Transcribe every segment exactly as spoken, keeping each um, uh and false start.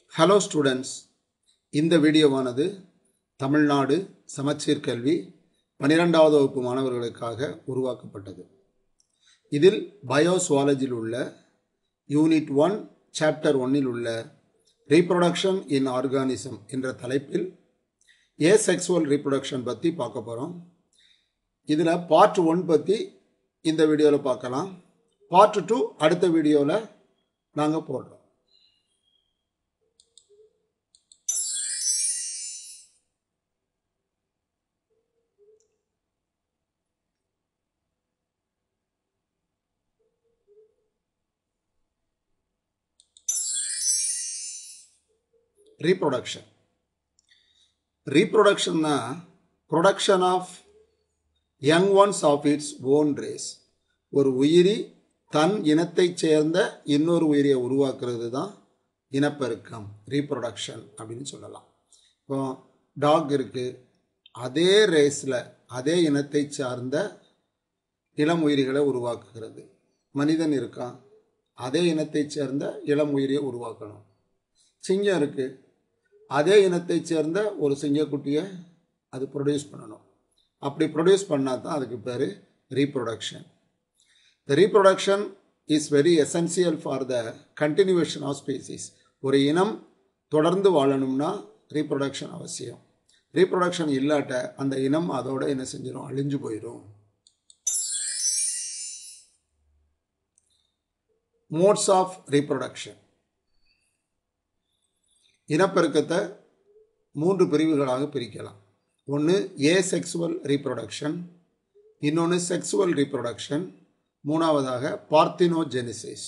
Hello students, இந்த வீடியோவானது தமிழ்நாடு சமச்சீர் கல்வி பன்னிரண்டாவது வகுப்பு மாணவர்களுக்காக உருவாக்கப்பட்டது. இதில் பயோசுவாலஜியில் உள்ள யூனிட் ஒன் சாப்டர் ஒன்னில் உள்ள ரீப்ரொடக்ஷன் இன் ஆர்கானிசம் என்ற தலைப்பில் ஏசெக்சுவல் ரீப்ரொடக்ஷன் பற்றி பார்க்க போகிறோம். இதில் பார்ட் ஒன் பற்றி இந்த வீடியோவில் பார்க்கலாம். பார்ட் டூ அடுத்த வீடியோவில் நாங்கள் போடுறோம். Reproduction. Reproduction na production of young ones of its own race. ஒரு உயிரி தன் இனத்தைச் சேர்ந்த இன்னொரு உயிரியை உருவாக்குறது தான் இனப்பெருக்கம், ரீப்ரொடக்ஷன் அப்படின்னு சொல்லலாம். இப்போ டாக் இருக்கு, அதே ரேஸில் அதே இனத்தை சார்ந்த இளம் உயிரிகளை உருவாக்குகிறது. மனிதன் இருக்கான், அதே இனத்தை சேர்ந்த இளம் உயிரியை உருவாக்கணும். சிங்கம் இருக்கு, அதே இனத்தை சேர்ந்த ஒரு சிங்கக்குட்டியை அது ப்ரொடியூஸ் பண்ணணும். அப்படி ப்ரொடியூஸ் பண்ணால் தான் அதுக்கு பேர் reproduction. The reproduction is very essential for the continuation of species. ஒரு இனம் தொடர்ந்து வாழணும்னா ரீப்ரொடக்ஷன் அவசியம். ரீப்ரொடக்ஷன் இல்லாட்ட அந்த இனம் அதோட என்ன செஞ்சிடும், அழிஞ்சு போயிடும். Modes of reproduction. இனப்பெருக்கத்தை மூன்று பிரிவுகளாக பிரிக்கலாம். ஒன்று ஏசெக்சுவல் ரீப்ரொடக்ஷன், இன்னொன்று செக்சுவல் ரீப்ரொடக்ஷன், மூணாவதாக பார்த்தினோஜெனிசிஸ்.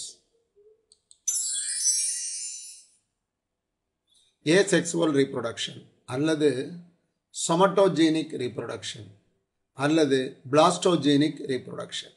ஏசெக்சுவல் ரீப்ரொடக்ஷன் அல்லது சொமட்டோஜெனிக் ரீப்ரொடக்ஷன் அல்லது பிளாஸ்டோஜெனிக் ரீப்ரொடக்ஷன்.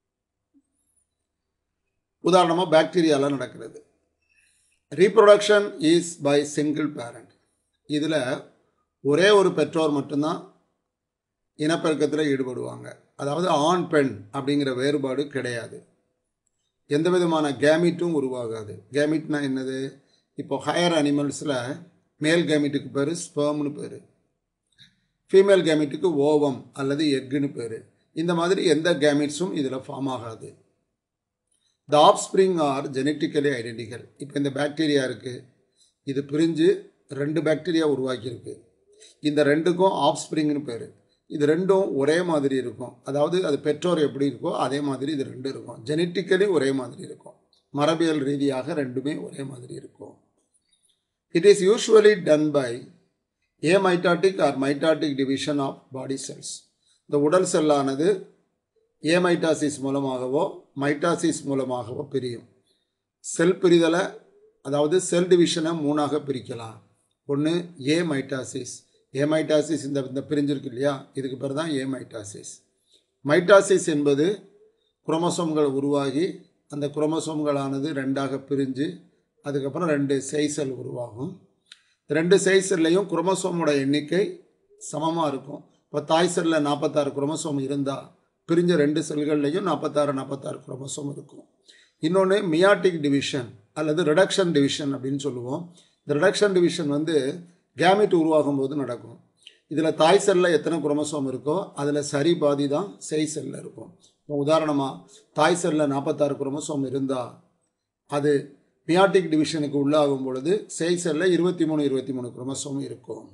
உதாரணமாக பாக்டீரியாவில் நடக்கிறது. Reproduction is by single parent. இதில் ஒரே ஒரு பெற்றோர் மட்டும்தான் இனப்பெருக்கத்தில் ஈடுபடுவாங்க. அதாவது ஆண் பெண் அப்படிங்கிற வேறுபாடு கிடையாது. எந்த விதமான கேமிட்டும் உருவாகாது. கேமிட்னா என்னது? இப்போ ஹையர் அனிமல்ஸில் மேல் கேமிட்டுக்கு பேர் ஸ்பெர்ம்னு பேர், ஃபீமேல் கேமிட்டுக்கு ஓவம் அல்லது எக்குன்னு பேர். இந்த மாதிரி எந்த கேமிட்ஸும் இதில் ஃபார்ம் ஆகாது. The offspring are genetically identical. இப்போ இந்த பாக்டீரியா இருக்குது, இது பிரிஞ்சு ரெண்டு பாக்டீரியா உருவாக்கியிருக்கு. இந்த ரெண்டுக்கும் ஆஃப்ஸ்பிரிங்னு பேர். இது ரெண்டும் ஒரே மாதிரி இருக்கும். அதாவது அது பெற்றோர் எப்படி இருக்கோ அதே மாதிரி இது ரெண்டு இருக்கும். ஜெனட்டிக்கலி ஒரே மாதிரி இருக்கும். மரபியல் ரீதியாக ரெண்டுமே ஒரே மாதிரி இருக்கும். It is usually done by amitotic or mitotic division of body cells. இந்த உடல் செல்லானது ஏமைட்டாசிஸ் மூலமாகவோ மைட்டாசிஸ் மூலமாகவோ பிரியும். செல் பிரிதலை, அதாவது செல் டிவிஷனை மூணாக பிரிக்கலாம். ஒன்று ஏமைட்டாசிஸ். ஏமைட்டாசிஸ் இந்த இந்த பிரிஞ்சிருக்கு இல்லையா, இதுக்கு பேர் தான் ஏமைட்டாசிஸ். மைட்டாசிஸ் என்பது குரோமோசோம்கள் உருவாகி அந்த குரோமோசோம்களானது ரெண்டாக பிரிஞ்சு அதுக்கப்புறம் ரெண்டு செய்சல் உருவாகும். ரெண்டு செய்சல்லையும் குரோமோசோமோட எண்ணிக்கை சமமாக இருக்கும். இப்போ தாய் செல்லில் நாற்பத்தாறு குரோமோசோம் இருந்தால் பிரிஞ்ச ரெண்டு செல்கள்லையும் நாற்பத்தாறு நாற்பத்தாறு குரோமோசோம் இருக்கும். இன்னொன்று மியாட்டிக் டிவிஷன் அல்லது ரிடக்ஷன் டிவிஷன் அப்படின்னு சொல்லுவோம். இந்த ரிடக்ஷன் டிவிஷன் வந்து கேமிட் உருவாகும் போது நடக்கும். இதில் தாய் செல்லில் எத்தனை குரோமோசோம் இருக்கோ அதில் சரி பாதி தான் செய் செல்லில் இருக்கும். இப்போ உதாரணமாக தாய் செல்லில் நாற்பத்தாறு குரோமோசோம் இருந்தால் அது மியாட்டிக் டிவிஷனுக்கு உள்ளாகும் பொழுது செய் செல்லில் இருபத்தி மூணு இருபத்தி மூணு குரோமோசோம் இருக்கும்.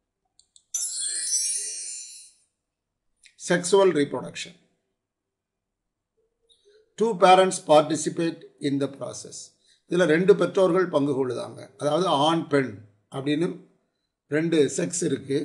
Sexual reproduction. Two parents participate in the process. இதில் ரெண்டு பெற்றோர்கள் பங்கு கொள்ளுதாங்க. அதாவது ஆண் பெண் அப்படின்னு ரெண்டு செக்ஸ் இருக்கு.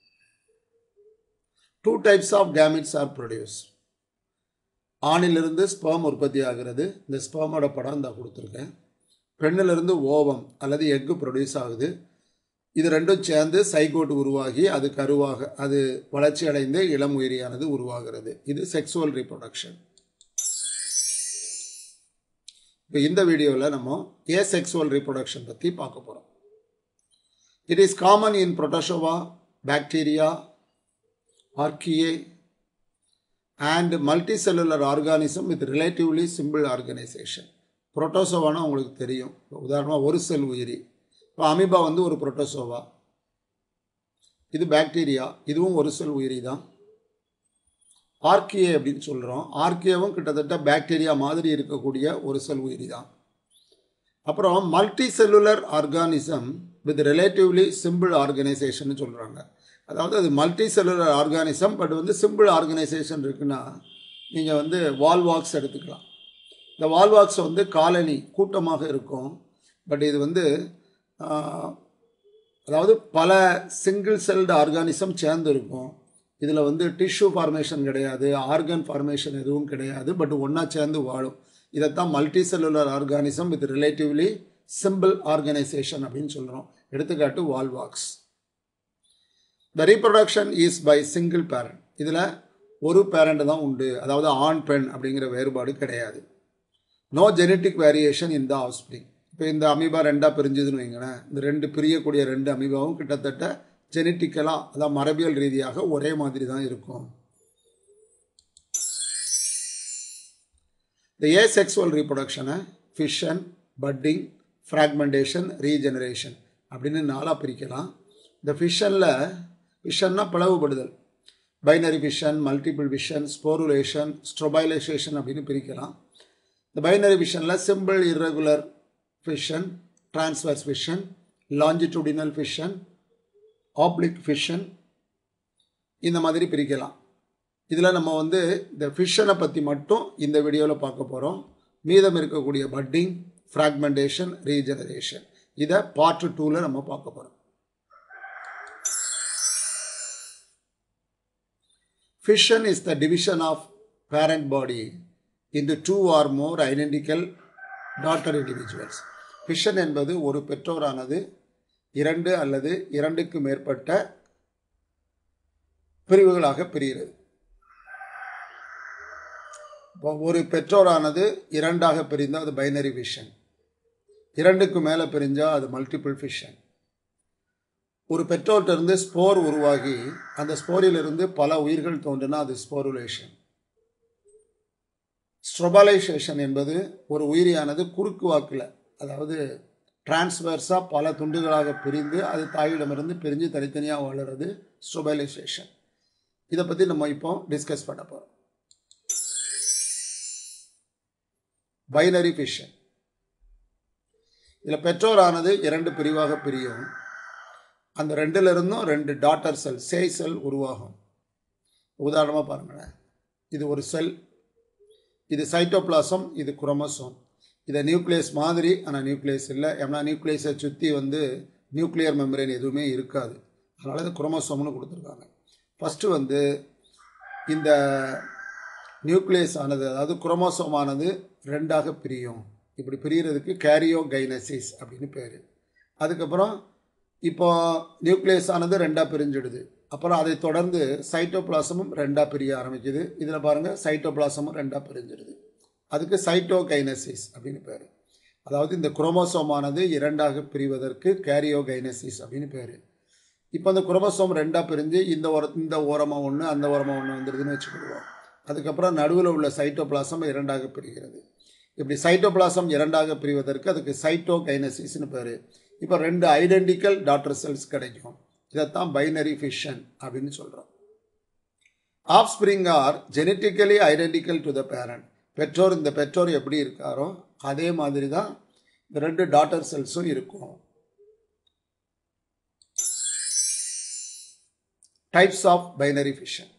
Two types of gametes are produce. ஆணிலிருந்து ஸ்பெர்ம் உற்பத்தி ஆகிறது. இந்த ஸ்பெர்மோட படம் இந்த கொடுத்துருக்கேன். பெண்ணிலிருந்து ஓவம் அல்லது எக்கு ப்ரொடியூஸ் ஆகுது. இது ரெண்டும் சேர்ந்து சைகோட் உருவாகி அது கருவாக அது வளர்ச்சி அடைந்து இளம் உயிரியானது உருவாகிறது. இது செக்ஸுவல் ரீப்ரொடக்ஷன். இப்போ இந்த வீடியோவில் நம்ம ஏசெக்சுவல் ரீப்ரொடக்ஷன் பற்றி பார்க்க போகிறோம். It is common in protozoa, bacteria, archaea and multicellular organism with relatively simple organization. புரோட்டோசோவானா உங்களுக்கு தெரியும். உதாரணமாக ஒரு செல் உயிரி. இப்போ அமீபா வந்து ஒரு புரோட்டோசோவா, இது பாக்டீரியா, இதுவும் ஒரு செல் உயிரி தான். ஆர்கியே அப்படின்னு சொல்கிறோம். ஆர்கியவும் கிட்டத்தட்ட பாக்டீரியா மாதிரி இருக்கக்கூடிய ஒரு செல் உயிரி தான். அப்புறம் multi cellular organism with relatively simple organization சொல்கிறாங்க. அதாவது அது மல்டி செல்லுலர் ஆர்கானிசம், பட் வந்து சிம்பிள் ஆர்கனைசேஷன் இருக்குன்னா நீங்கள் வந்து வால்வாக்ஸ் எடுத்துக்கலாம். இந்த வால்வாக்ஸ் வந்து காலனி கூட்டமாக இருக்கும். பட் இது வந்து அதாவது பல சிங்கிள் செல்டு ஆர்கானிசம் சேர்ந்து இருக்கும். இதில் வந்து டிஷ்யூ ஃபார்மேஷன் கிடையாது, ஆர்கன் ஃபார்மேஷன் எதுவும் கிடையாது, பட் ஒன்றா சேர்ந்து வாழும். இதைத்தான் multi cellular organism with relatively simple organization அப்படின்னு சொல்கிறோம். எடுத்துக்காட்டு volvox. The reproduction is by single parent. இதில் ஒரு பேரண்ட் தான் உண்டு, அதாவது ஆண் பெண் அப்படிங்கிற வேறுபாடு கிடையாது. No genetic variation in the offspring. இப்போ இந்த அமீபா ரெண்டாக பிரிஞ்சுதுன்னு வைங்களேன், இந்த ரெண்டு பிரியக்கூடிய ரெண்டு அமீபாவும் கிட்டத்தட்ட ஜெனட்டிக்கலாக, அதாவது மரபியல் ரீதியாக ஒரே மாதிரி தான் இருக்கும். த ஏசெக்சுவல் ரீப்ரொடக்ஷனை ஃபிஷன், பட்டிங், ஃப்ராக்மெண்டேஷன், ரீஜெனரேஷன் அப்படின்னு நாளாக பிரிக்கலாம். இந்த ஃபிஷனில், ஃபிஷன்னா பிளவுபடுதல், binary fission, multiple fission, sporulation, strobilation அப்படின்னு பிரிக்கலாம். இந்த பைனரி ஃபிஷனில் simple irregular fission, transverse fission, longitudinal fission, oblique fission, இந்த மாதிரி பிரிக்கலாம். இதில் நம்ம வந்து இந்த ஃபிஷனை பற்றி மட்டும் இந்த வீடியோவில் பார்க்க போகிறோம். மீதம் இருக்கக்கூடிய பட்டிங், ஃப்ராக்மெண்டேஷன், ரீஜெனரேஷன் இதை பார்ட் டூவில் நம்ம பார்க்க போகிறோம். Fission is the division of parent body into two or more identical daughter individuals. Fission என்பது ஒரு பெற்றோரானது இரண்டு அல்லது இரண்டுக்கு மேற்பட்ட பிரிவுகளாக பிரிகிறது. ஒரு பெற்றோரானது இரண்டாக பிரிந்தால் அது பைனரி ஃபிஷன், இரண்டுக்கு மேலே பிரிஞ்சால் அது மல்டிபிள் ஃபிஷன். ஒரு பெற்றோர்கிட்டருந்து ஸ்போர் உருவாகி அந்த ஸ்போரிலிருந்து பல உயிர்கள் தோன்றினா அது ஸ்போருலேஷன். ஸ்ட்ரோபலைசேஷன் என்பது ஒரு உயிரியானது குறுக்கு வாக்கில், அதாவது டிரான்ஸ்வர்ஸாக பல துண்டுகளாக பிரிந்து அது தாயிடமிருந்து பிரிஞ்சு தனித்தனியாக வளர்கிறது ஸ்ட்ரோபலைசேஷன். இதை பற்றி நம்ம இப்போ டிஸ்கஸ் பண்ண போகிறோம். பைனரி ஃபிஷன், இதில் பெற்றோரானது இரண்டு பிரிவாக பிரியும். அந்த ரெண்டுல இருந்தும் ரெண்டு டாட்டர் செல், சேய் செல் உருவாகும். உதாரணமாக பாருங்களேன், இது ஒரு செல், இது சைட்டோபிளாசம், இது குரோமோசோம். இதை நியூக்ளியஸ் மாதிரி, ஆனால் நியூக்ளியஸ் இல்லை. ஏன்னா நியூக்ளியஸை சுற்றி வந்து நியூக்ளியர் மெம்பரேன் எதுவுமே இருக்காது, அதனால இது குரோமோசோம்னு கொடுத்துருக்காங்க. ஃபஸ்ட்டு வந்து இந்த நியூக்ளியஸ் ஆனது, அதாவது குரோமோசோம் ஆனது ரெண்டாக பிரியும். இப்படி பிரிகிறதுக்கு கேரியோகைனசிஸ் அப்படின்னு பேர். அதுக்கப்புறம் இப்போ நியூக்ளியஸ் ஆனது ரெண்டாக பிரிஞ்சிடுது. அப்புறம் அதை தொடர்ந்து சைட்டோபிளாசமும் ரெண்டாக பிரிய ஆரம்பிக்குது. இதில் பாருங்கள், சைட்டோபிளாசமும் ரெண்டாக பிரிஞ்சிடுது. அதுக்கு சைட்டோகைனசிஸ் அப்படின்னு பேர். அதாவது இந்த குரோமோசோமானது இரண்டாக பிரிவதற்கு கேரியோகைனசிஸ் அப்படின்னு பேர். இப்போ அந்த குரோமோசோம் ரெண்டாக பிரிஞ்சு இந்த ஓர இந்த ஓரமாக ஒன்று, அந்த ஓரமாக ஒன்று வந்துடுதுன்னு வச்சுக்கிடுவோம். அதுக்கப்புறம் நடுவில் உள்ள சைட்டோபிளாசம் இரண்டாக பிரிகிறது. இப்படி சைட்டோபிளாசம் இரண்டாக பிரிவதற்கு அதுக்கு சைட்டோகைனசிஸ்னு பேர். இப்போ ரெண்டு ஐடென்டிக்கல் டாட்டர் செல்ஸ் கிடைக்கும். இதைத்தான் பைனரி ஃபிஷன் அப்படின்னு சொல்கிறோம். Offspring are genetically identical to the parent. பெற்றோர், இந்த பெற்றோர் எப்படி இருக்காரோ அதே மாதிரி தான் இந்த ரெண்டு டாட்டர் செல்ஸும் இருக்கும். Types of binary fission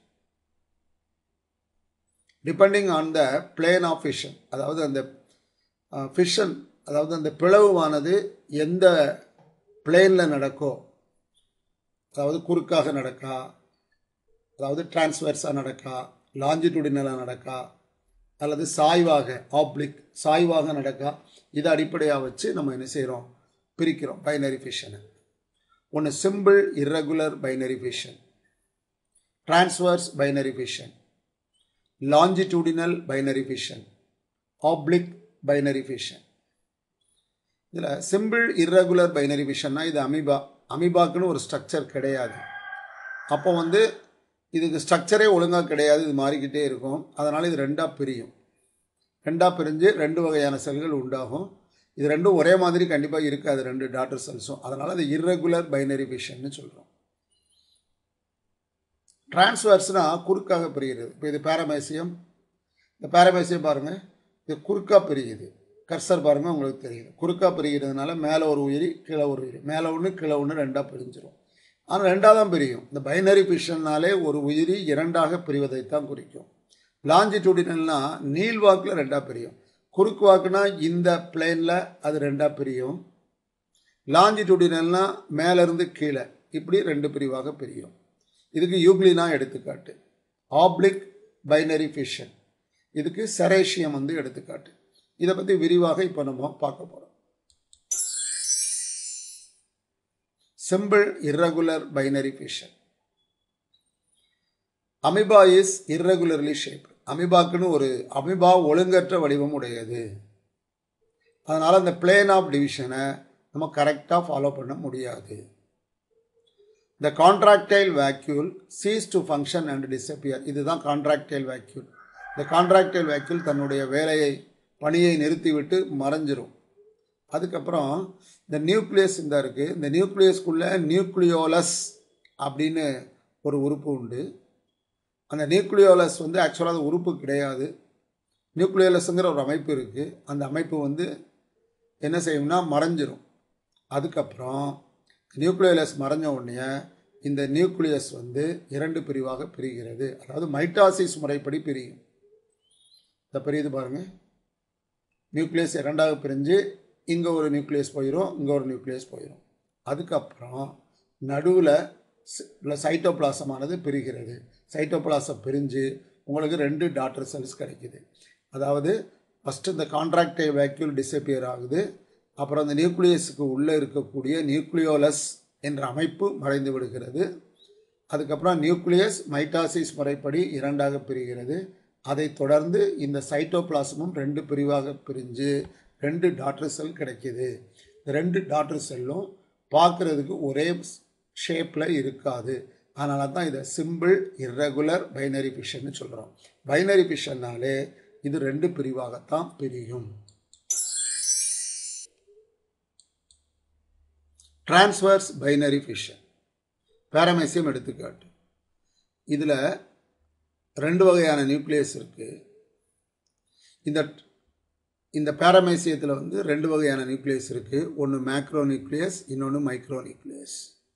depending on the plane of fission. அதாவது அந்த ஃபிஷன், அதாவது அந்த பிளவுவானது எந்த பிளேனில் நடக்கோ, அதாவது குறுக்காக நடக்கா, அதாவது டிரான்ஸ்வர்ஸாக நடக்கா, லாஞ்சிடியூடினலாக நடக்கா, அல்லது சாய்வாக ஆப்ளிக் சாய்வாக நடக்கா, இதை அடிப்படையாக வச்சு நம்ம என்ன செய்கிறோம், பிரிக்கிறோம் பைனரி ஃபிஷனை. ஒன்று simple irregular binary fission, transverse binary fission, longitudinal binary fission, oblique binary fission. இதில் சிம்பிள் இர்ரெகுலர் பைனரி ஃபிஷன்னா இது அமீபா. அமீபாக்குன்னு ஒரு ஸ்ட்ரக்சர் கிடையாது. அப்போ வந்து இதுக்கு ஸ்ட்ரக்சரே ஒழுங்காக கிடையாது, இது மாறிக்கிட்டே இருக்கும். அதனால் இது ரெண்டாக பிரியும். ரெண்டாக பிரிஞ்சு ரெண்டு வகையான செல்கள் உண்டாகும். இது ரெண்டும் ஒரே மாதிரி கண்டிப்பாக இருக்காது ரெண்டு டாட்டர் செல்ஸும். அதனால் அது இர்ரெகுலர் பைனரி ஃபிஷன்னு சொல்கிறோம். டிரான்ஸ்வர்ஸ்னால் குறுக்காக பிரிகிறது. இப்போ இது பேரமேசியம், இந்த பேரமேசியம் பாருங்கள், இது குறுக்காக பிரியுது. கர்சர் பாருங்கள், உங்களுக்கு தெரியுது. குறுக்காக பிரிகிறதுனால மேலே ஒரு உயிரி கீழே ஒரு உயிரி, மேலே ஒன்று கீழே ஒன்று ரெண்டாக பிரிஞ்சிடும். ஆனால் ரெண்டாக தான் பிரியும். இந்த பைனரி ஃபிஷன்னாலே ஒரு உயிரி இரண்டாக பிரிவதைத்தான் குறிக்கும். லாஞ்சிடியூடினல்னா நீள்வாக்கில் ரெண்டாக பிரியும். குறுக்கு வாக்குனா இந்த பிளேனில் அது ரெண்டாக பிரியும். லாஞ்சிடியூடினல்னா மேலேருந்து கீழே இப்படி ரெண்டு பிரிவாக பிரியும். இதுக்கு யூக்ளினா எடுத்துக்காட்டு. ஆப்ளிக் பைனரி ஃபிஷன், இதுக்கு செரேஷியம் வந்து எடுத்துக்காட்டு. இதை பற்றி விரிவாக இப்போ நம்ம பார்க்க போகிறோம். Simple irregular binary fission. Amoeba is irregularly shaped. அமீபாக்குன்னு ஒரு அமீபா ஒழுங்கற்ற வடிவம் உடையது. அதனால் அந்த பிளேன் ஆஃப் டிவிஷனை நம்ம கரெக்டாக ஃபாலோ பண்ண முடியாது. The contractile vacuole cease to function and disappear. இதுதான் contractile vacuole. இந்த contractile vacuole தன்னுடைய வேலையை பணியை நிறுத்திவிட்டு மறைஞ்சிரும். அதுக்கப்புறம் இந்த நியூக்ளியஸ் இந்த இருக்குது. இந்த நியூக்ளியஸ்குள்ளே நியூக்ளியோலஸ் அப்படின்னு ஒரு உறுப்பு உண்டு. அந்த நியூக்ளியோலஸ் வந்து ஆக்சுவலாக அது உறுப்பு கிடையாது. நியூக்ளியோலஸுங்கிற ஒரு அமைப்பு இருக்குது. அந்த அமைப்பு வந்து என்ன செய்யும்னா மறைஞ்சிரும். அதுக்கப்புறம் நியூக்ளியோலஸ் மறைஞ்ச உடனே இந்த நியூக்ளியஸ் வந்து இரண்டு பிரிவாக பிரிகிறது. அதாவது மைட்டாசிஸ் முறைப்படி பிரியும். இந்த பிரியுது பாருங்கள், நியூக்ளியஸ் இரண்டாக பிரிஞ்சு இங்கே ஒரு நியூக்ளியஸ் போயிடும், இங்கே ஒரு நியூக்ளியஸ் போயிடும். அதுக்கப்புறம் நடுவில் சைட்டோபிளாசமானது பிரிகிறது. சைட்டோபிளாசம் பிரிஞ்சு உங்களுக்கு ரெண்டு டாட்டர் செல்ஸ் கிடைக்குது. அதாவது ஃபஸ்ட்டு இந்த கான்ட்ராக்டைல் வேக்யூல் டிஸப்பியர் ஆகுது. அப்புறம் அந்த நியூக்ளியஸுக்கு உள்ளே இருக்கக்கூடிய நியூக்ளியோலஸ் என்ற அமைப்பு மறைந்து விடுகிறது. அதுக்கப்புறம் நியூக்ளியஸ் மைட்டாசிஸ் முறைப்படி இரண்டாக பிரிகிறது. அதை தொடர்ந்து இந்த சைட்டோபிளாசமும் ரெண்டு பிரிவாக பிரிஞ்சு ரெண்டு டாட்டர் செல் கிடைக்கிது. இந்த ரெண்டு டாட்டர் செல்லும் பார்க்குறதுக்கு ஒரே ஷேப்பில் இருக்காது. அதனால தான் இதை சிம்பிள் இர்ரெகுலர் பைனரி ஃபிஷன்னு சொல்கிறோம். பைனரி ஃபிஷன்னாலே இது ரெண்டு பிரிவாகத்தான் பிரியும். டிரான்ஸ்வர்ஸ் பைனரி ஃபிஷன், பேரமேசியம் எடுத்துக்காட்டு. இதில் ரெண்டு வகையான நியூக்ளியஸ் இருக்குது. இந்த இந்த பேரமேசியத்தில் வந்து ரெண்டு வகையான நியூக்ளியஸ் இருக்குது. ஒன்று மேக்ரோ நியூக்ளியஸ், இன்னொன்று மைக்ரோ நியூக்ளியஸ்.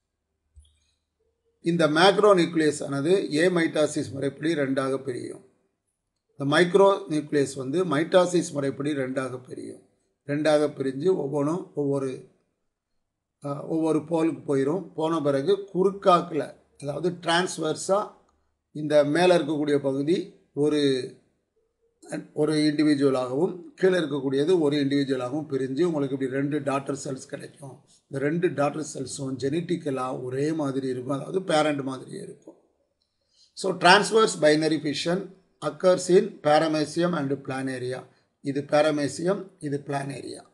இந்த மேக்ரோ நியூக்ளியஸ் ஆனது ஏ மைட்டாசிஸ் முறைப்படி ரெண்டாக பிரியும். இந்த மைக்ரோ நியூக்ளியஸ் வந்து மைட்டாசிஸ் முறைப்படி ரெண்டாக பிரியும். ரெண்டாக பிரிஞ்சு ஒவ்வொன்றும் ஒவ்வொரு ஒவ்வொரு போலுக்கு போயிடும். போன பிறகு குறுக்காக்கில், அதாவது டிரான்ஸ்வர்ஸாக இந்த மேலே இருக்கக்கூடிய பகுதி ஒரு ஒரு இண்டிவிஜுவலாகவும் கீழே இருக்கக்கூடியது ஒரு இண்டிவிஜுவலாகவும் பிரிஞ்சு உங்களுக்கு இப்படி ரெண்டு டாட்டர் செல்ஸ் கிடைக்கும். இந்த ரெண்டு டாட்டர் செல்ஸும் ஜெனட்டிக்கலாக ஒரே மாதிரி இருக்கும், அதாவது பேரண்ட் மாதிரியே இருக்கும். So transverse binary fission occurs in paramecium and planaria. இது பேரமேசியம், இது planaria.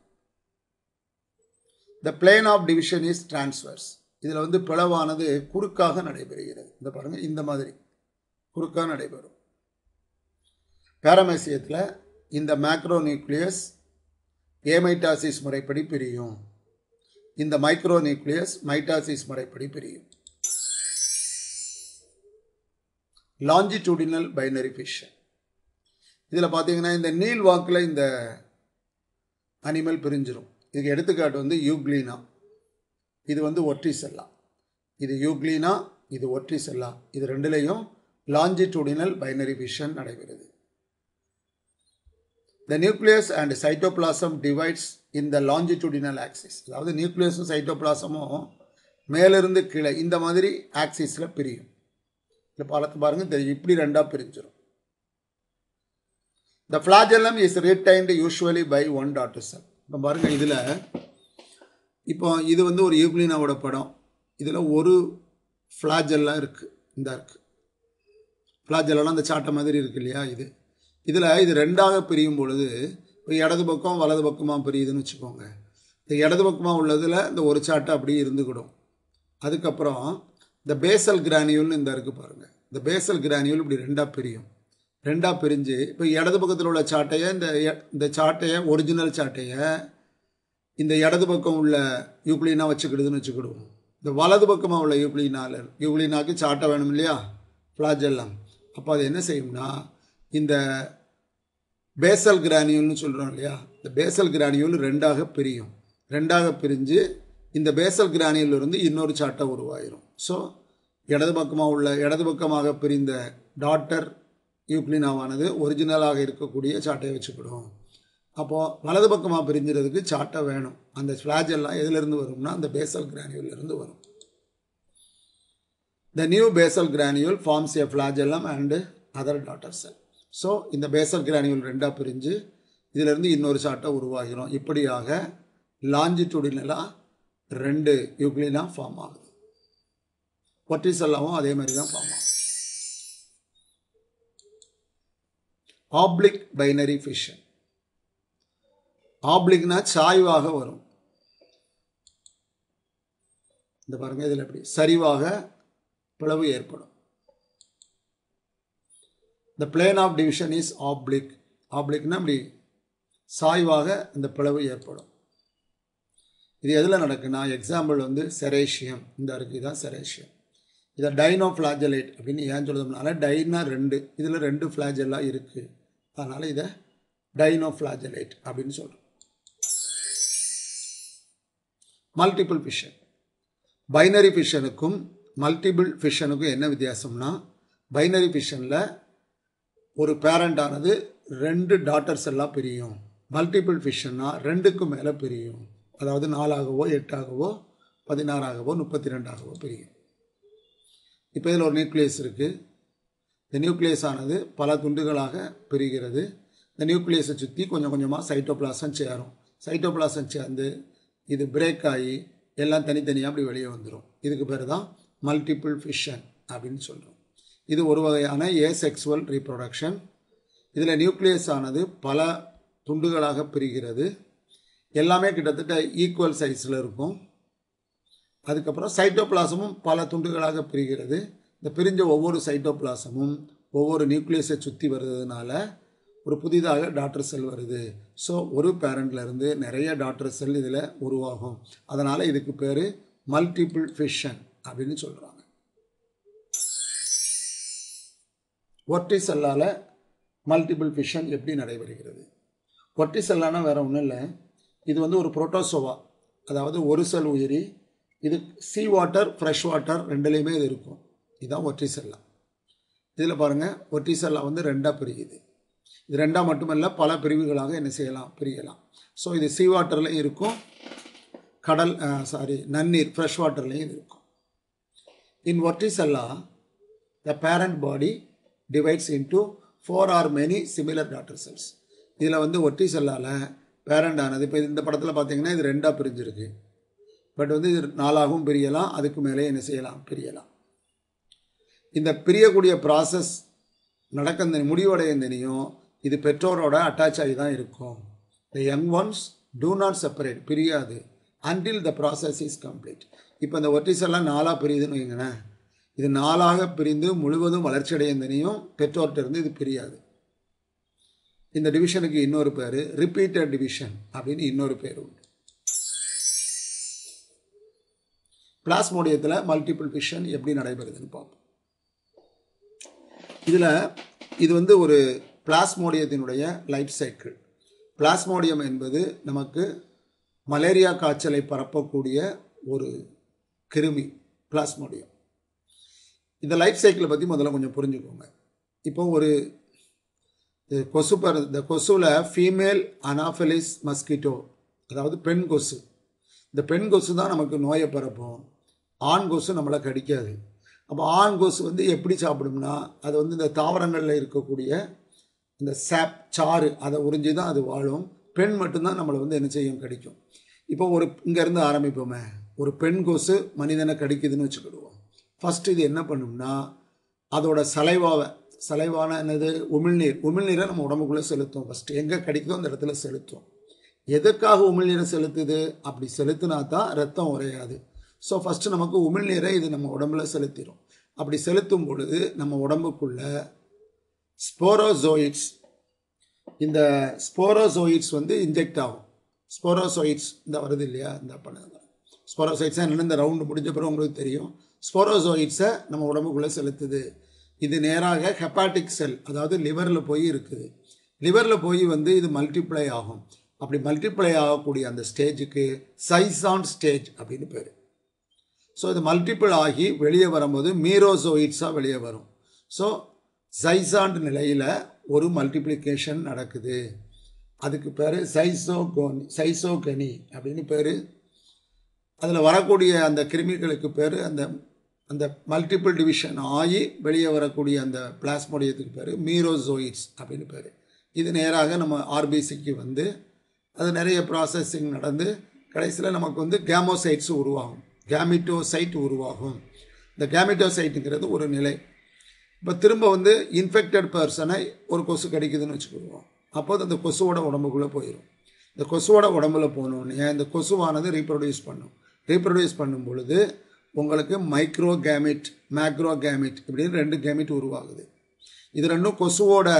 The plane of division is transverse. இதில் வந்து பிளவானது குறுக்காக நடைபெறுகிறது. இந்த பாருங்கள், இந்த மாதிரி குறுக்காக நடைபெறும். பேரமேசியத்தில் இந்த மேக்ரோ நியூக்ளியஸ் ஏமைட்டாசிஸ் முறைப்படி பிரியும். இந்த மைக்ரோ நியூக்ளியஸ் மைட்டாசிஸ் முறைப்படி பிரியும். Longitudinal binary fission. இதில் பார்த்தீங்கன்னா இந்த நீள் வாக்கில் இந்த அனிமல் பிரிஞ்சிடும். இதுக்கு எடுத்துக்காட்டு வந்து யூக்ளினா. இது வந்து ஒற்றி செல்லா. இது யூக்ளினா, இது ஒற்றி செல்லா. இது ரெண்டுலேயும் லாஞ்சிடியூடினல் பைனரி ஃபிஷன் நடைபெறுது. The nucleus and cytoplasm divides in the longitudinal axis. அதாவது நியூக்ளியஸும் சைட்டோபிளாசமும் மேலிருந்து கீழே இந்த மாதிரி ஆக்சிஸில் பிரியும். இந்த பழத்தை பாருங்கள் தெரியும், இப்படி ரெண்டாக பிரிஞ்சிடும். The flagellum is retained usually by one daughter cell. இப்போ பாருங்கள், இதில் இப்போ இது வந்து ஒரு யூக்ளினாவோட படம். இதில் ஒரு ஃப்ளாஜெல்லாம் இருக்குது, இந்த இருக்குது ஃப்ளாஜெல்லாம் அந்த சாட்டை மாதிரி இருக்குது இல்லையா. இது இதில் இது ரெண்டாக பிரியும் பொழுது இப்போ இடது பக்கம் வலது பக்கமாக பிரியுதுன்னு வச்சுக்கோங்க. இந்த இடது பக்கமாக உள்ளதில் இந்த ஒரு சாட்டை அப்படியே இருந்துக்கிடும். அதுக்கப்புறம் இந்த பேசல் கிரானியூல்னு இந்த இருக்குது பாருங்கள். இந்த பேசல் கிரானியூல் இப்படி ரெண்டாக பிரியும். ரெண்டாக பிரிஞ்சு இப்போ இடது பக்கத்தில் உள்ள சாட்டையை இந்த இந்த சாட்டையை ஒரிஜினல் சாட்டையை இந்த இடது பக்கம் உள்ள யூக்ளினா வச்சுக்கிடுதுன்னு வச்சுக்கிடுவோம். இந்த வலது பக்கமாக உள்ள யூக்ளினால யூக்ளினாக்கு சாட்டை வேணும் இல்லையா, ஃப்ளாஜெல்லாம். அப்போ அது என்ன செய்யும்னா இந்த பேசல் கிரானியூல்னு சொல்கிறோம் இல்லையா, இந்த பேசல் கிரானியூல் ரெண்டாக பிரியும். ரெண்டாக பிரிஞ்சு இந்த பேசல் கிரானியூலிருந்து இன்னொரு சாட்டை உருவாயிரும். ஸோ இடது பக்கமாக உள்ள இடது பக்கமாக பிரிந்த டாட்டர் யூக்ளினாவானது ஒரிஜினலாக இருக்கக்கூடிய சாட்டையை வச்சுக்கிடும். அப்போது வலது பக்கமாக பிரிஞ்சுறதுக்கு சாட்டை வேணும். அந்த ஃப்ளாஜெல்லாம் எதுலேருந்து வரும்னா அந்த பேசல் கிரானியூலிருந்து வரும். The new basal granule forms a flagellum and other daughter cell. So இந்த பேசல் கிரானியூல் ரெண்டாக பிரிஞ்சு இதிலிருந்து இன்னொரு சாட்டை உருவாகிறோம். இப்படியாக லாஞ்சிடியூடினலாக ரெண்டு யூக்ளினா ஃபார்ம் ஆகுது. ஒற்றிசெல்லாவும் அதே மாதிரி தான் ஃபார்ம் ஆகும். Oblique binary fission. ஆப்ளிக்னா சாய்வாக வரும். இந்த பாருங்க, இதில் எப்படி சரிவாக பிளவு ஏற்படும். The plane of division is oblique. ஆப்ளிக்னா அப்படி சாய்வாக இந்த பிளவு ஏற்படும். இது எதில் நடக்குன்னா, எக்ஸாம்பிள் வந்து செரேஷியம். இந்த இருக்குது, இதுதான் செரேஷியம். இதை டைனோ ஃப்ளாஜெலேட் அப்படின்னு ஏன் சொல்லுறதுனால, டைனா ரெண்டு, இதில் ரெண்டு ஃப்ளாஜெல்லாம் இருக்குது, அதனால் இதை டைனோ ஃப்ளாஜெலேட் அப்படின்னு சொல்கிறோம். Multiple fission. பைனரி ஃபிஷனுக்கும் மல்டிபிள் ஃபிஷனுக்கும் என்ன வித்தியாசம்னா, பைனரி ஃபிஷனில் ஒரு பேரண்டானது ரெண்டு டாட்டர்ஸ் எல்லாம் பிரியும். மல்டிபிள் ஃபிஷன்னா ரெண்டுக்கும் மேலே பிரியும். அதாவது நாலாகவோ எட்டாகவோ பதினாறாகவோ முப்பத்தி ரெண்டாகவோ பிரியும். இப்போ இதில் ஒரு நியூக்ளியஸ் இருக்குது. இந்த நியூக்ளியஸ் ஆனது பல துண்டுகளாக பிரிகிறது. இந்த நியூக்ளியஸை சுற்றி கொஞ்சம் கொஞ்சமாக சைட்டோபிளாசம் சேரும். சைட்டோபிளாசம் சேர்ந்து இது பிரேக் ஆகி எல்லாம் தனித்தனியாக அப்படி வெளியே வந்துடும். இதுக்கு பேர் தான் மல்டிபிள் ஃபிஷன் அப்படின்னு சொல்கிறோம். இது ஒரு வகையான ஏசெக்சுவல் ரீப்ரொடக்ஷன். இதில் நியூக்ளியஸ் ஆனது பல துண்டுகளாக பிரிகிறது. எல்லாமே கிட்டத்தட்ட ஈக்குவல் சைஸில் இருக்கும். அதுக்கப்புறம் சைட்டோபிளாசமும் பல துண்டுகளாக பிரிகிறது. இந்த பிரிஞ்ச ஒவ்வொரு சைட்டோபிளாசமும் ஒவ்வொரு நியூக்ளியஸை சுற்றி வருதுனால ஒரு புதிதாக டாட்டர் செல் வருது. ஸோ ஒரு பேரண்ட்லேருந்து நிறைய டாட்டர் செல் இதில் உருவாகும். அதனால் இதுக்கு பேர் மல்டிபிள் ஃபிஷன் அப்படின்னு சொல்கிறாங்க. ஒற்றிசெல்லால் மல்டிபிள் ஃபிஷன் எப்படி நடைபெறுகிறது? ஒற்றிசெல்லானா வேறு ஒன்றும் இல்லை, இது வந்து ஒரு புரோட்டோசோவா, அதாவது ஒரு செல் உயிரி. இது சீ வாட்டர், ஃப்ரெஷ் வாட்டர் ரெண்டுலேயுமே இது இருக்கும். இதுதான் ஒற்றிசெல்லா. இதில் பாருங்கள், ஒற்றிசெல்லா வந்து ரெண்டாக பிரியுது. இது ரெண்டாக மட்டுமல்ல, பல பிரிவுகளாக என்ன செய்யலாம், பிரியலாம். ஸோ இது சீ வாட்டர்லையும் இருக்கும், கடல் சாரி நன்னீர் ஃப்ரெஷ் வாட்டர்லேயும் இருக்கும். In vorticella the parent body divides into four or many similar daughter cells. இதில் வந்து ஒற்றிசெல்லால் பேரண்ட் ஆனது, இப்போ இந்த படத்தில் பார்த்தீங்கன்னா இது ரெண்டாக பிரிஞ்சிருக்கு. பட் வந்து இது நாலாகவும் பிரியலாம், அதுக்கு மேலே என்ன செய்யலாம், பிரியலாம். இந்த பிரியக்கூடிய ப்ராசஸ் நடக்க முடிவடையந்தனையும் இது பெற்றோரோட அட்டாச் ஆகி தான் இருக்கும். The young ones do not separate, பிரியாது, until the process is complete. இப்போ இந்த ஒற்றிசெல்லா நாலாக பிரியுதுன்னு வைங்களேன், இது நாளாக பிரிந்து முழுவதும் வளர்ச்சி அடையந்தனையும் பெற்றோர்கிட்ட இருந்து இது பிரியாது. இந்த டிவிஷனுக்கு இன்னொரு பேர் ரிப்பீட்டட் டிவிஷன் அப்படின்னு இன்னொரு பேர் உண்டு. பிளாஸ்மோடியத்தில் மல்டிபிள் ஃபிஷன் எப்படி நடைபெறுதுன்னு பார்ப்போம். இதில் இது வந்து ஒரு பிளாஸ்மோடியத்தினுடைய லைஃப் சைக்கிள். பிளாஸ்மோடியம் என்பது நமக்கு மலேரியா காய்ச்சலை பரப்பக்கூடிய ஒரு கிருமி பிளாஸ்மோடியம். இந்த லைஃப் சைக்கிளை பற்றி முதல்ல கொஞ்சம் புரிஞ்சுக்கோங்க. இப்போ ஒரு கொசு பரு இந்த கொசுவில் ஃபீமேல் அனாஃபெலிஸ் மஸ்கிட்டோ, அதாவது பெண் கொசு. இந்த பெண் கொசு தான் நமக்கு நோயை பரப்பும். ஆண் கொசு நம்மளை கடிக்காது. அப்போ ஆண் கொசு வந்து எப்படி சாப்பிடும்னா, அது வந்து இந்த தாவரங்களில் இருக்கக்கூடிய இந்த சாப் சாறு அதை உறிஞ்சி தான் அது வாழும். பெண் மட்டும்தான் நம்மளை வந்து என்ன செய்யும், கடிக்கும். இப்போ ஒரு இங்கேருந்து ஆரம்பிப்போமே, ஒரு பெண் கொசு மனிதனை கடிக்குதுன்னு வச்சுக்கிடுவோம். ஃபஸ்ட்டு இது என்ன பண்ணும்னா, அதோட சலைவாவை, சலைவான என்னது, உமிழ்நீர், உமிழ்நீரை நம்ம உடம்புக்குள்ளே செலுத்தும். ஃபஸ்ட்டு எங்கே கடிக்குதோ அந்த இடத்துல செலுத்தும். எதுக்காக உமிழ்நீரை செலுத்துது? அப்படி செலுத்தினா தான் ரத்தம் உறையாது. ஸோ ஃபஸ்ட்டு நமக்கு உமிழ்நீரை இது நம்ம உடம்புல செலுத்திடும். அப்படி செலுத்தும் பொழுது நம்ம உடம்புக்குள்ள ஸ்போரோசோயிட்ஸ், இந்த ஸ்போரோசோயிட்ஸ் வந்து இன்ஜெக்ட் ஆகும். ஸ்போரோசோயிட்ஸ் இந்த வருது இல்லையா, இந்த பண்ணுங்க. ஸ்போரோசோயிட்ஸை என்னென்ன இந்த ரவுண்டு முடிஞ்ச பிறகு உங்களுக்கு தெரியும். ஸ்போரோசோயிட்ஸை நம்ம உடம்புக்குள்ளே செலுத்துது. இது நேராக ஹெப்பாட்டிக் செல், அதாவது லிவரில் போய் இருக்குது. லிவரில் போய் வந்து இது மல்டிப்ளை ஆகும். அப்படி மல்டிப்ளை ஆகக்கூடிய அந்த ஸ்டேஜுக்கு சைசான் ஸ்டேஜ் அப்படின்னு பேர். ஸோ இது மல்டிபிள் ஆகி வெளியே வரும்போது மீரோசோயிட்ஸாக வெளியே வரும். ஸோ சைசாண்ட் நிலையில் ஒரு மல்டிப்ளிகேஷன் நடக்குது. அதுக்கு பேர் சைசோகோனி சைசோகனி அப்படின்னு பேர். அதில் வரக்கூடிய அந்த கிருமிகளுக்கு பேர் அந்த அந்த மல்டிபிள் டிவிஷன் ஆகி வெளியே வரக்கூடிய அந்த பிளாஸ்மோடியத்துக்கு பேர் மீரோசோயிட்ஸ் அப்படின்னு பேர். இது நேராக நம்ம ஆர்பிசிக்கு வந்து அது நிறைய ப்ராசஸிங் நடந்து கடைசியில் நமக்கு வந்து கேமோசைட்ஸ் உருவாகும், கேமிட்டோசைட் உருவாகும். இந்த கேமிட்டோசைட்டுங்கிறது ஒரு நிலை. இப்போ திரும்ப வந்து இன்ஃபெக்டட் பர்சனை ஒரு கொசு கடிக்குதுன்னு வச்சுக்கிடுவோம். அப்போது அந்த கொசுவோட உடம்புக்குள்ளே போயிடும். இந்த கொசுவோட உடம்புல போனோடனே இந்த கொசுவானது ரீப்ரொடியூஸ் பண்ணும். ரீப்ரொடியூஸ் பண்ணும் பொழுது உங்களுக்கு மைக்ரோ கேமிட், மேக்ரோ கேமிட் இப்படின்னு ரெண்டு கேமிட் உருவாகுது. இது ரெண்டும் கொசுவோட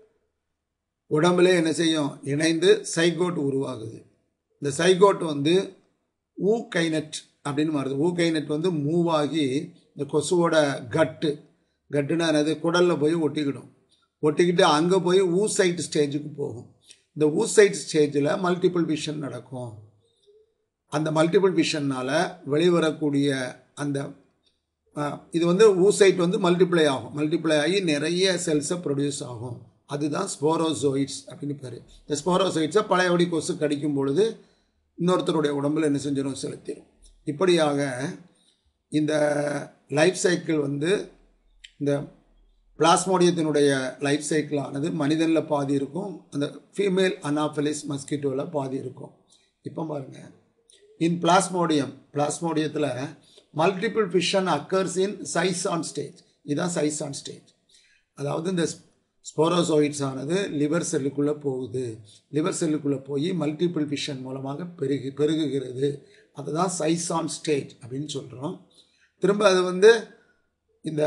உடம்புல என்ன செய்யும், இணைந்து சைகோட் உருவாகுது. இந்த சைகோட் வந்து ஊ கைனட் அப்படின்னு மாறுது. ஊ கைனட் வந்து மூவ் ஆகி இந்த கொசுவோட கட்டு, கட்டுனா என்னது, குடலில் போய் ஒட்டிக்கிடும். ஒட்டிக்கிட்டு அங்கே போய் ஊசைட் ஸ்டேஜுக்கு போகும். இந்த ஊசைட் ஸ்டேஜில் மல்டிபிள் விஷன் நடக்கும். அந்த மல்டிபிள் விஷன்னால் வெளிவரக்கூடிய அந்த இது வந்து ஊசைட் வந்து மல்டிப்ளை ஆகும். மல்டிப்ளை ஆகி நிறைய செல்ஸை ப்ரொடியூஸ் ஆகும். அதுதான் ஸ்போரோசோயிட்ஸ் அப்படின்னு பேர். இந்த ஸ்போரோசோயிட்ஸை பழையபடி கொசு கடிக்கும் பொழுது இன்னொருத்தருடைய உடம்பில் என்ன செஞ்சிடும், செலுத்திடும். இப்படியாக இந்த லைஃப் சைக்கிள் வந்து இந்த பிளாஸ்மோடியத்தினுடைய லைஃப் சைக்கிள் ஆனது மனிதனில் பாதி இருக்கும், அந்த ஃபீமேல் அனாஃபலிஸ் மஸ்கிட்டோவில் பாதி இருக்கும். இப்போ பாருங்கள், இன் பிளாஸ்மோடியம் பிளாஸ்மோடியத்தில் மல்டிபிள் ஃபிஷன் அக்கர்ஸ் இன் சைசான் ஸ்டேஜ். இதுதான் சைசான் ஸ்டேஜ். அதாவது இந்த ஸ்போரோசோயிட்ஸ் ஆனது லிவர் செல்லுக்குள்ளே போகுது. லிவர் செல்லுக்குள்ளே போய் மல்டிபிள் ஃபிஷன் மூலமாக பெருகு பெருகுகிறது. அதுதான் சைசான் ஸ்டேஜ் அப்படின்னு சொல்கிறோம். திரும்ப அது வந்து இந்த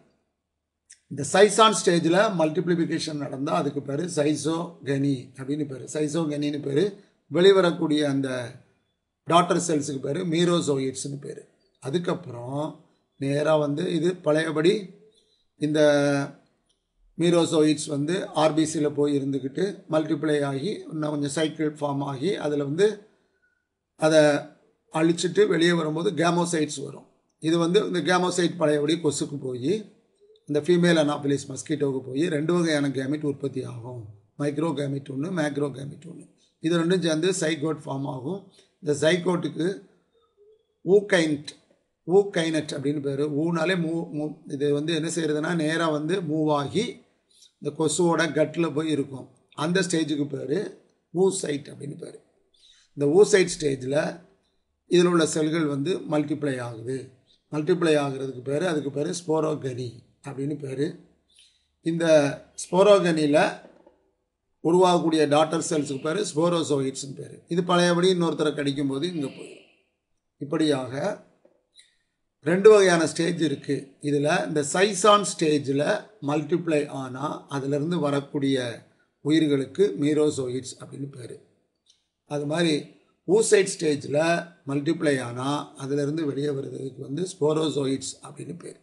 இந்த சைசான் ஸ்டேஜில் மல்டிப்ளிபிகேஷன் நடந்தால் அதுக்கு பேர் சைசோகனி அப்படின்னு பேர். சைசோகனின்னு பேர். வெளிவரக்கூடிய அந்த டாட்டர் செல்ஸுக்கு பேர் மீரோசோயிட்ஸ்னு பேர். அதுக்கப்புறம் நேராக வந்து இது பழையபடி இந்த மீரோசோயிட்ஸ் வந்து ஆர்பிசியில் போய் இருந்துக்கிட்டு மல்டிப்ளை ஆகி இன்னும் கொஞ்சம் சைக்கிள் ஃபார்ம் ஆகி அதில் வந்து அதை அழிச்சிட்டு வெளியே வரும்போது கேமோசைட்ஸ் வரும். இது வந்து இந்த கேமோசைட் பழையபடி கொசுக்கு போய் இந்த ஃபீமேல் அனாஃபிலிஸ் மஸ்கிட்டோவுக்கு போய் ரெண்டு வகையான கேமிட் உற்பத்தி ஆகும். மைக்ரோ கேமிட் ஒன்று, மேக்ரோ கேமிட் ஒன்று. இது ரெண்டும் சேர்ந்து சைகோட் ஃபார்ம் ஆகும். இந்த சைகோட்டுக்கு ஊகைன்ட் ஊகைனட் அப்படின்னு பேர். ஊனாலே மூவ் மூவ் இது வந்து என்ன செய்யறதுன்னா நேராக வந்து மூவ் ஆகி இந்த கொசுவோட கட்டில் போய் இருக்கும். அந்த ஸ்டேஜுக்கு பேர் ஊசைட் அப்படின்னு பேர். இந்த ஊசைட் ஸ்டேஜில் இதில் உள்ள செல்கள் வந்து மல்டிப்ளை ஆகுது. மல்டிப்ளை ஆகுறதுக்கு பேர் அதுக்கு பேர் ஸ்போரோகனி அப்படின்னு பேர். இந்த ஸ்போரோகனியில் உருவாகக்கூடிய டாட்டர் செல்ஸுக்கு பேர் ஸ்போரோசோயிட்ஸ்னு பேர். இது பழையபடி இன்னொருத்தரை கடிக்கும்போது இங்கே போயிடும். இப்படியாக ரெண்டு வகையான ஸ்டேஜ் இருக்குது. இதில் இந்த சைசான் ஸ்டேஜில் மல்டிப்ளை ஆனால் அதிலிருந்து வரக்கூடிய உயிர்களுக்கு மீரோசோயிட்ஸ் அப்படின்னு பேர். அது மாதிரி ஊசைட் ஸ்டேஜில் மல்டிப்ளை ஆனால் அதிலிருந்து வெளியே வருவதுக்கு வந்து ஸ்போரோசோயிட்ஸ் அப்படின்னு பேர்.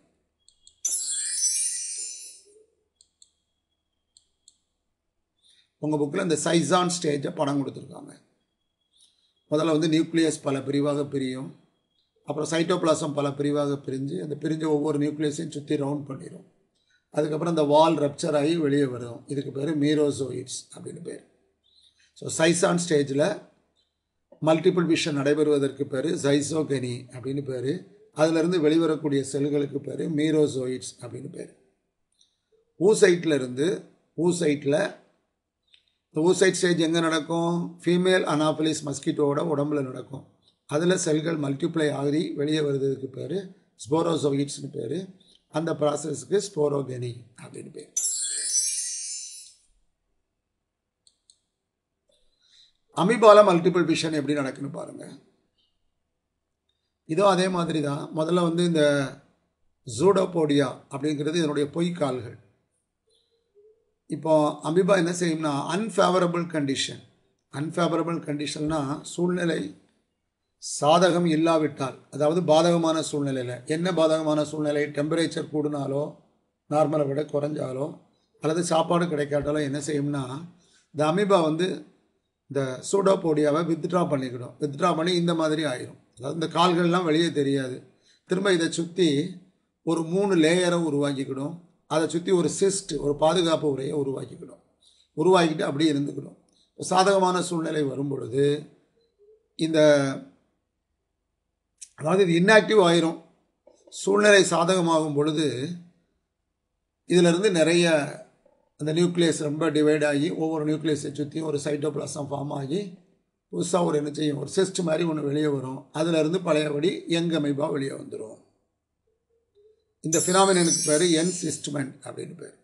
உங்கள் புக்கில் இந்த சைசான் ஸ்டேஜை படம் கொடுத்துருக்காங்க. முதல்ல வந்து நியூக்ளியஸ் பல பிரிவாக பிரியும். அப்புறம் சைட்டோபிளாசம் பல பிரிவாக பிரிஞ்சு அந்த பிரிஞ்ச ஒவ்வொரு நியூக்ளியஸையும் சுற்றி ரவுண்ட் பண்ணிடும். அதுக்கப்புறம் இந்த வால் ரப்சர் ஆகி வெளியே வரும். இதுக்கு பேர் மீரோசோயிட்ஸ் அப்படின்னு பேர். ஸோ சைசான் ஸ்டேஜில் மல்டிபிள் விஷன் நடைபெறுவதற்கு பேர் சைசோகனி அப்படின்னு பேர். அதிலிருந்து வெளிவரக்கூடிய செல்களுக்கு பேர் மீரோசோயிட்ஸ் அப்படின்னு பேர். ஊசைட்டில் இருந்து ஊசைட்டில் இந்த ஊசைட் ஸ்டேஜ் எங்கே நடக்கும்? ஃபீமேல் அனாஃபிலிஸ் மஸ்கிட்டோட உடம்புல நடக்கும். அதில் செல்கள் மல்டிப்ளை ஆகி வெளியே வருவதற்கு பேர் ஸ்போரோசோயிட்ஸ்னு பேர். அந்த ப்ராசஸ்க்கு ஸ்போரோகனி அப்படின்னு பேர். அமீபால மல்டிபிள் விஷன் எப்படி நடக்குன்னு பாருங்கள். இதோ அதே மாதிரி தான். முதல்ல வந்து இந்த ஜூடோபோடியா அப்படிங்கிறது இதனுடைய பொய்க்கால்கள். இப்போ அமீபா என்ன செய்யும்னா அன்ஃபேவரபிள் கண்டிஷன், அன்ஃபேவரபிள் கண்டிஷன்னா சூழ்நிலை சாதகம் இல்லாவிட்டால், அதாவது பாதகமான சூழ்நிலையில். என்ன பாதகமான சூழ்நிலை? டெம்பரேச்சர் கூடுனாலோ நார்மலை விட குறைஞ்சாலோ அல்லது சாப்பாடு கிடைக்காட்டாலோ என்ன செய்யும்னா இந்த அமீபா வந்து இந்த சூடோபோடியாவை வித்ட்ரா பண்ணிக்கிடும். வித்ட்ரா பண்ணி இந்த மாதிரி ஆயிரும். அதாவது இந்த கால்கள்லாம் வெளியே தெரியாது. திரும்ப இதை சுற்றி ஒரு மூணு லேயரை உருவாக்கிக்கிடும். அதை சுற்றி ஒரு சிஸ்ட், ஒரு பாதுகாப்பு உரையை உருவாக்கிக்கிடும். உருவாக்கிட்டு அப்படியே இருந்துக்கிடும். சாதகமான சூழ்நிலை வரும் பொழுது இந்த அதாவது இது இன்ஆக்டிவ் ஆயிரும். சூழ்நிலை சாதகமாகும் பொழுது இதிலிருந்து நிறைய அந்த நியூக்ளியஸ் ரொம்ப டிவைட் ஆகி ஒவ்வொரு நியூக்ளியஸை சுற்றி ஒரு சைட்டோபிளாசம் ஃபார்ம் ஆகி புதுசாக ஒரு என்ன செய்யும், ஒரு சிஸ்ட் மாதிரி ஒன்று வெளியே வரும். அதிலிருந்து பழையபடி யங் அமீபா வெளியே வந்துடும். இந்த ஃபினாமினனுக்கு பேர் என்சிஸ்ட்மென்ட் அப்படின்னு பேர்.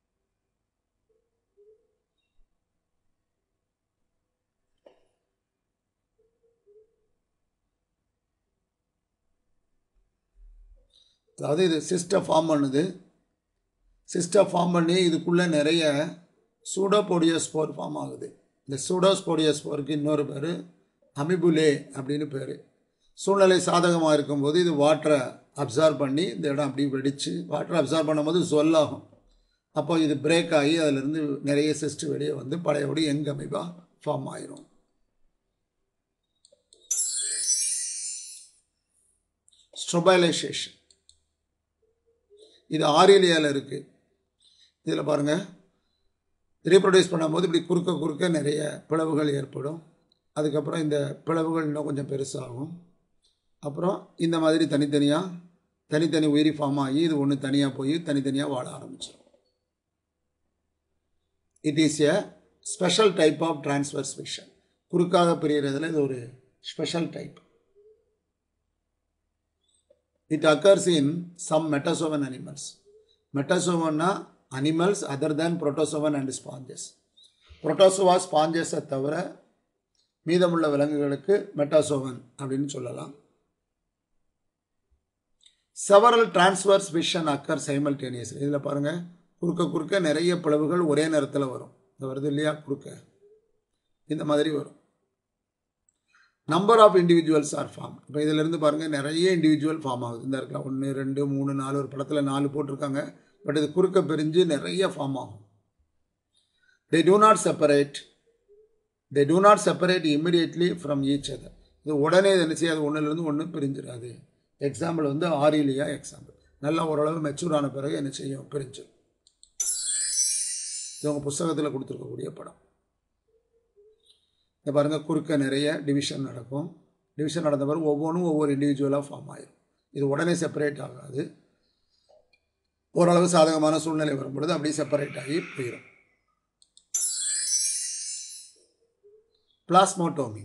அதாவது இது சிஸ்டை ஃபார்ம் பண்ணுது. சிஸ்டை ஃபார்ம் பண்ணி இதுக்குள்ளே நிறைய சூடோபோடியோஸ்போர் ஃபார்ம் ஆகுது. இந்த சூடோஸ்போடியோஸ்போருக்கு இன்னொரு பேர் அமிபுலே அப்படின்னு பேர். சூழ்நிலை சாதகமாக இருக்கும்போது இது வாட்டரை அப்சார்ப் பண்ணி இந்த இடம் அப்படி வெடித்து வாட்டரை அப்சார்ப் பண்ணும்போது சொல்லாகும். அப்போ இது பிரேக் ஆகி அதிலிருந்து நிறைய சிஸ்ட் வெளியே வந்து பழையபடி யங் அமீபா ஃபார்ம் ஆயிரும். ஸ்ட்ரோபைலைசேஷன் இது ஆரிலியாவில் இருக்குது. இதில் பாருங்கள், ரீப்ரொடியூஸ் பண்ணும்போது இப்படி குறுக்க குறுக்க நிறைய பிளவுகள் ஏற்படும். அதுக்கப்புறம் இந்த பிளவுகள் இன்னும் கொஞ்சம் பெருசாகும். அப்புறம் இந்த மாதிரி தனித்தனியாக தனித்தனி உயிரி ஃபார்ம் ஆகி இது ஒன்று தனியாக போய் தனித்தனியாக வாழ ஆரம்பிச்சிடும். It is a special type of transverse fission. குறுக்காக பிரிகிறதுல இது ஒரு special type. It occurs in some metazoan animals. Metazoana animals other than protozoan and sponges. Protozoa sponges தவிர மீதமுள்ள விலங்குகளுக்கு மெட்டாசோவன் அப்படின்னு சொல்லலாம். Several transverse fission occur simultaneously. இதில் பாருங்கள், குறுக்க குறுக்க நிறைய பிளவுகள் ஒரே நேரத்தில் வரும். இது வருது இல்லையா, குறுக்க இந்த மாதிரி வரும். Number of individuals are form. இப்போ இதிலிருந்து பாருங்கள் நிறைய இண்டிவிஜுவல் ஃபார்ம் ஆகுது. இந்த இருக்கலாம் ஒன்று ரெண்டு மூணு நாலு, ஒரு படத்தில் நாலு போட்டிருக்காங்க. பட் இது குறுக்க பிரிஞ்சு நிறைய ஃபார்ம் ஆகும். They do not separate they do not separate immediately from each other. இது உடனே இது என்ன செய்யாது, ஒன்றுலேருந்து ஒன்று பிரிஞ்சிடாது. எக்ஸாம்பிள் வந்து ஆரிலியா எக்ஸாம்பிள். நல்லா ஓரளவு மெச்சூர் ஆன பிறகு என்ன செய்யும், பிரிஞ்சிடும். இது உங்கள் புத்தகத்தில் கொடுத்துருக்கக்கூடிய படம். இந்த பாருங்கள், குறுக்க நிறைய டிவிஷன் நடக்கும். டிவிஷன் நடந்த பிறகு ஒவ்வொன்றும் ஒவ்வொரு இண்டிவிஜுவலாக ஃபார்ம் ஆயிடும். இது உடனே செப்பரேட் ஆகாது. ஓரளவு சாதகமான சூழ்நிலை வரும்பொழுது அப்படியே செப்பரேட் ஆகி போயிடும். பிளாஸ்மோட்டோமி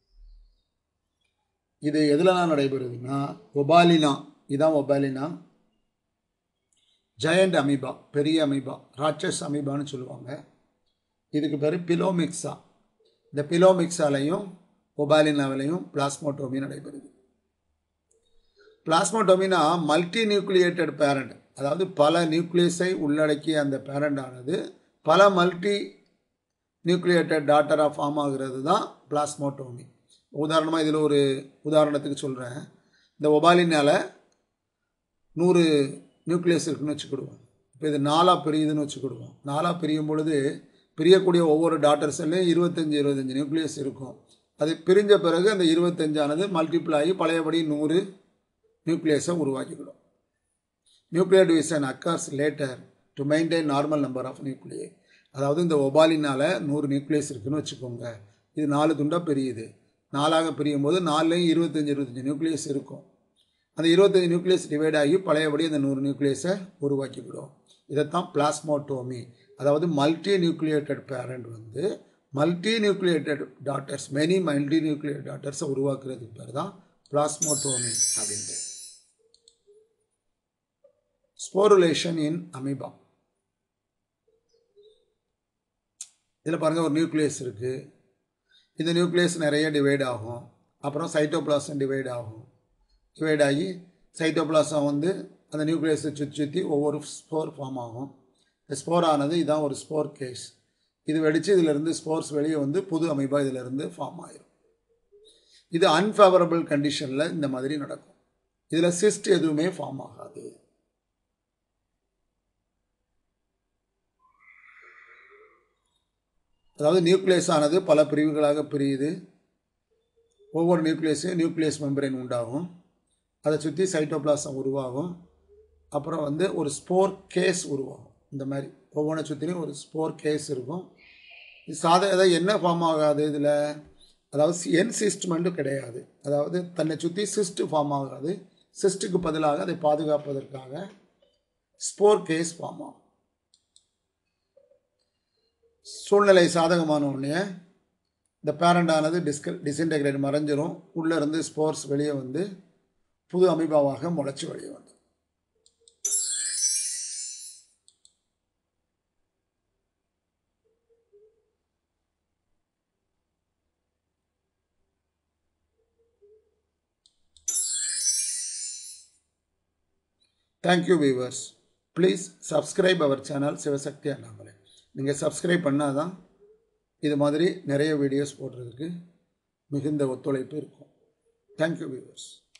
இது எதுலலாம் நடைபெறுதுன்னா, ஒபாலினா, இதுதான் ஒபாலினா. ஜெயண்ட் அமீபா, பெரிய அமீபா, ராட்சஸ் அமீபான்னு சொல்லுவாங்க. இதுக்கு பேர் பிலோமிக்ஸா. இந்த பிலோமிக்ஸாலையும் ஒபாலினாவிலையும் பிளாஸ்மோட்டோமி நடைபெறுது. பிளாஸ்மோட்டோமினா மல்டி நியூக்ளியேட்டட் பேரண்ட், அதாவது பல நியூக்ளியஸை உள்ளடக்கிய அந்த பேரண்ட் ஆனது பல மல்டி நியூக்ளியேட்டட் டாட்டராக ஃபார்ம் ஆகிறது தான் பிளாஸ்மோட்டோமி. உதாரணமாக இதில் ஒரு உதாரணத்துக்கு சொல்கிறேன். இந்த ஒபாலினால் நூறு நியூக்ளியஸ் இருக்குன்னு வச்சுக்கிடுவோம். இப்போ இது நாலாக பிரியுதுன்னு வச்சுக்கிடுவோம். நாலாக பிரியும் பொழுது பிரியக்கூடிய ஒவ்வொரு டாட்டர் செல்லையும் இருபத்தஞ்சி இருபத்தஞ்சி நியூக்ளியஸ் இருக்கும். அது பிரிஞ்ச பிறகு அந்த இருபத்தஞ்சானது மல்டிப்ளை ஆகி பழையபடி நூறு நியூக்ளியஸை உருவாக்கிவிடும். Nuclear division occurs later to maintain normal number of nuclei. அதாவது இந்த ஒபாலினால் நூறு நியூக்ளியஸ் இருக்குன்னு வச்சுக்கோங்க. இது நாலு துண்டாக பிரியுது. நாலாக பிரியும் போது நாலுலேயும் இருபத்தஞ்சி இருபத்தஞ்சி நியூக்ளியஸ் இருக்கும். அந்த இருபத்தஞ்சி நியூக்ளியஸ் டிவைட் ஆகி பழையபடி அந்த நூறு நியூக்ளியஸை உருவாக்கிவிடும். இதைத்தான் பிளாஸ்மோட்டோமி. அதாவது மல்டி நியூக்ளியேட்டட் பேரண்ட் வந்து multi nucleated daughters, many multi nucleated டாட்டர்ஸை உருவாக்குறதுக்கு பேர் தான் பிளாஸ்மோட்டோமி அப்படின்ட்டு. Sporulation in amoeba. இதில் பாருங்கள், ஒரு நியூக்ளியஸ் இருக்குது. இந்த நியூக்ளியஸ் நிறைய டிவைட் ஆகும். அப்புறம் சைட்டோபிளாசம் டிவைட் ஆகும். டிவைட் ஆகி சைட்டோபிளாசம் வந்து அந்த நியூக்ளியஸை சுற்றி சுற்றி ஒவ்வொரு ஸ்போர் ஃபார்ம் ஆகும். இந்த ஸ்போர் ஆனது இதான் ஒரு ஸ்போர் கேஸ். இது வெடித்து இதிலிருந்து ஸ்போர்ஸ் வெளியே வந்து புது அமீபா இதிலிருந்து ஃபார்ம் ஆயிரும். இது அன்ஃபேவரபிள் கண்டிஷனில் இந்த மாதிரி நடக்கும். இதில் சிஸ்ட் எதுவுமே ஃபார்ம் ஆகாது. அதாவது நியூக்ளியஸ் ஆனது பல பிரிவுகளாக பிரியுது. ஒவ்வொரு நியூக்ளியஸையும் நியூக்ளியஸ் மெம்பரேன் உண்டாகும். அதை சுற்றி சைட்டோபிளாசம் உருவாகும். அப்புறம் வந்து ஒரு ஸ்போர் கேஸ் உருவாகும். இந்த மாதிரி ஒவ்வொன்றை சுற்றிலையும் ஒரு ஸ்போர் கேஸ் இருக்கும். இது சாதா ஏதாவது என்ன ஃபார்ம் ஆகாது இதில், அதாவது என் சிஸ்ட்மெண்ட்டும் கிடையாது. அதாவது தன்னை சுற்றி சிஸ்ட் ஃபார்ம் ஆகாது. சிஸ்ட்டுக்கு பதிலாக அதை பாதுகாப்பதற்காக ஸ்போர் கேஸ் ஃபார்ம் ஆகும். சூழ்நிலை சாதகமான உடனே இந்த பேரண்டானது டிஸ்க டிஸ்இன்டெகிரேட் மறைஞ்சிரும். உள்ளே இருந்து ஸ்போர்ஸ் வெளியே வந்து புது அமீபாவாக முளைச்சி வெளியே வந்து. Thank you viewers. Please subscribe our channel Sivasakthi Annamalai. நீங்கள் சப்ஸ்கிரைப் பண்ணால் தான் இது மாதிரி நிறைய வீடியோஸ் போடுறதுக்கு மிகுந்த ஒத்துழைப்பு இருக்கும். Thank you viewers.